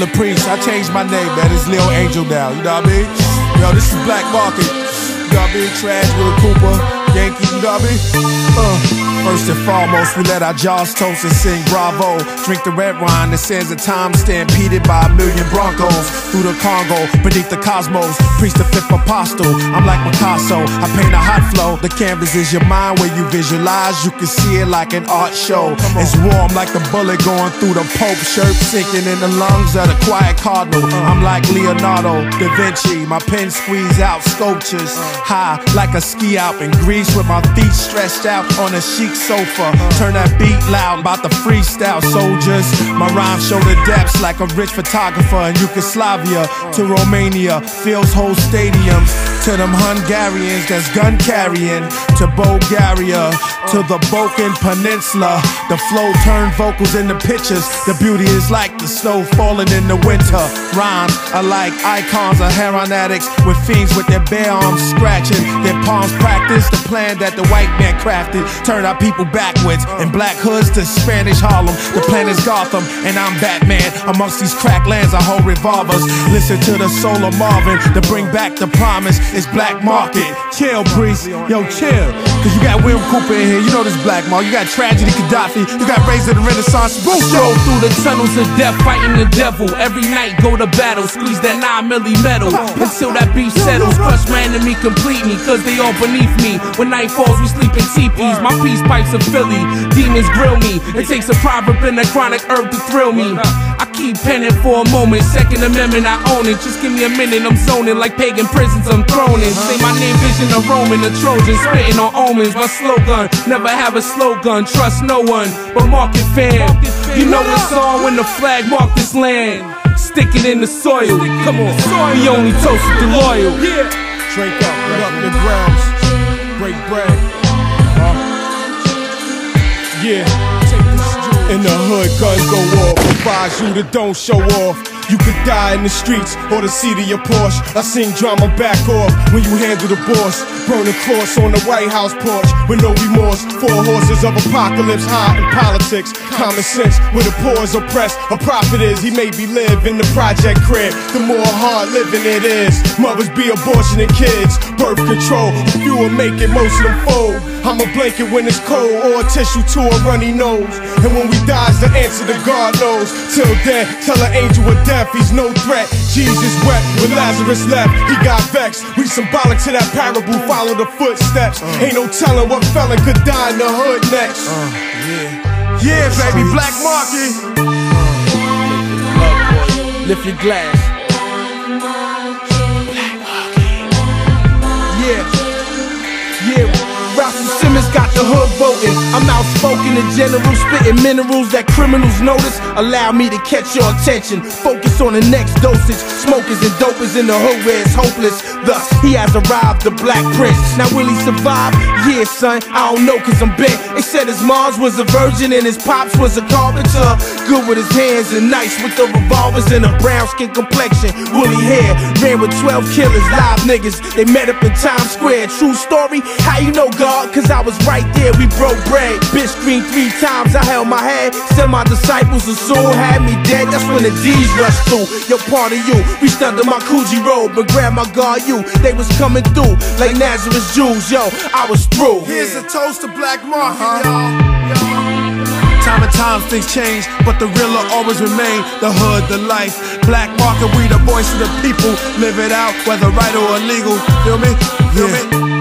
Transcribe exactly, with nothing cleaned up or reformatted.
Killer Priest. I changed my name, man. It's Lil Angel now. You know what I mean? Yo, this is Black Market. You know what I mean? Trash with a Cooper, Yankee. You know what I mean? Uh. First and foremost, we let our jaws toast and sing bravo. Drink the red wine that sends a time stampeded by a million Broncos through the Congo, beneath the cosmos. Preach the fifth apostle. I'm like Picasso. I paint a hot flow. The canvas is your mind where you visualize. You can see it like an art show. It's warm like the bullet going through the Pope shirt, sinking in the lungs of the quiet cardinal. I'm like Leonardo da Vinci. My pen squeeze out sculptures high like a ski alp in Greece with my feet stretched out on a chic sofa. Turn that beat loud, about the freestyle soldiers. My rhymes show the depths like a rich photographer in Yugoslavia to Romania, fills whole stadiums. To them Hungarians that's gun carrying, to Bulgaria, to the Balkan Peninsula. The flow turned vocals into pictures. The beauty is like the snow falling in the winter. Rhymes are like icons of heroin addicts with fiends with their bare arms scratching, their palms practice the plan that the white man crafted. Turn our people backwards in black hoods to Spanish Harlem. The plan is Gotham and I'm Batman. Amongst these crack lands I hold revolvers. Listen to the soul of Marvin to bring back the promise. It's Black Market. Chill, Priest. Yo, chill. Cause you got Will Cooper in here. You know this Black Market. You got Tragedy Gaddafi. You got Razor the Renaissance. Boom. Stroll through the tunnels of death, fighting the devil. Every night go to battle. Squeeze that nine milli metal until that beef settles. Crush my enemy completely, cause they all beneath me. When night falls, we sleep in teepees. My peace pipes of Philly. Demons grill me. It takes a proverb and a chronic herb to thrill me. I keep penning for a moment. Second Amendment, I own it. Just give me a minute, I'm zoning like pagan prisons I'm thrown in. Say my name, vision of Roman, the Trojan, spitting on omens. My slogan, never have a slogan, trust no one but Market fam. You know it's on when the flag mark this land. Stick it in the soil. Come on, we only toasted the loyal. Yeah. Drink up, right up in the grounds. Break bread. Uh. Yeah. In the hood, guns go off. Advise you to don't show off. You could die in the streets or the seat of your Porsche. I seen drama back off when you handle the boss. Burn a cross on the White House porch with no remorse. Four horses of apocalypse, high in politics. Common sense, where the poor is oppressed. A prophet is, he made me live in the project crib. The more hard living it is. Mothers be abortioning kids. Birth control, a few will make it, most of them fold. I'm a blanket when it's cold, or a tissue to a runny nose. And when we die's the answer to God knows. Till then, tell an angel with death he's no threat. Jesus wept when Lazarus left, he got vexed. We symbolic to that parable, follow the footsteps. uh. Ain't no telling what felon could die in the hood next. uh, Yeah, yeah baby, Black Market. uh. Lift your glass. Black Market. Yeah, yeah. Ralphie Simmons got the hood voting. I'm outspoken in general, spitting minerals that criminals notice. Allow me to catch your attention. Focus on the next dosage. Smokers and dopers in the hood where it's hopeless. Thus, he has arrived, the Black Prince. Now will he survive? Yeah, son, I don't know cause I'm bent. They said his mom's was a virgin and his pops was a carpenter. Good with his hands and nice with the revolvers and a brown skin complexion. Woolly hair, ran with twelve killers, live niggas. They met up in Times Square. True story? How you know, God? Cause I was right there, we broke bread. Bitch screamed three times, I held my head. Said my disciples will soon had me dead. That's when the D's rushed through. Yo, part of you reached under my Coogee robe and grabbed my guard you. They was coming through like Nazareth Jews. Yo, I was through. Here's a toast to Black Market, uh-huh. y'all. Time and times things change, but the real will always remain. The hood, the life, Black Market, we the voice of the people. Live it out, whether right or illegal. Feel me? Feel yeah. me?